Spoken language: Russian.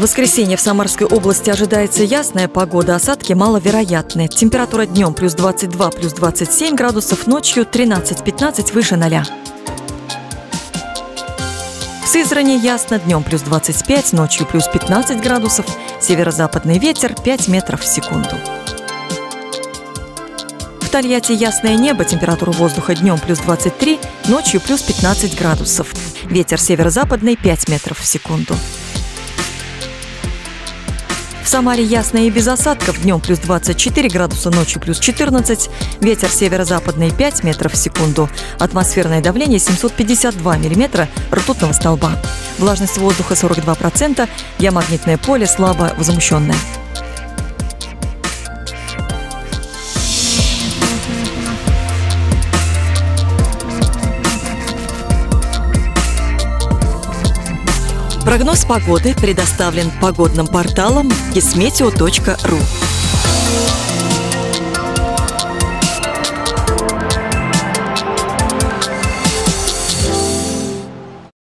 воскресенье в Самарской области ожидается ясная погода, осадки маловероятны. Температура днем плюс 22, плюс 27 градусов, ночью 13-15 выше 0. В Сызрани ясно, днем плюс 25, ночью плюс 15 градусов, северо-западный ветер 5 метров в секунду. В Тольятти ясное небо, температура воздуха днем плюс 23, ночью плюс 15 градусов. Ветер северо-западный 5 метров в секунду. В Самаре ясно и без осадков, днем плюс 24 градуса, ночью плюс 14, ветер северо-западный 5 метров в секунду, атмосферное давление 752 миллиметра ртутного столба. Влажность воздуха 42%, геомагнитное поле слабо возмущенное. Прогноз погоды предоставлен погодным порталом kismeteo.ru.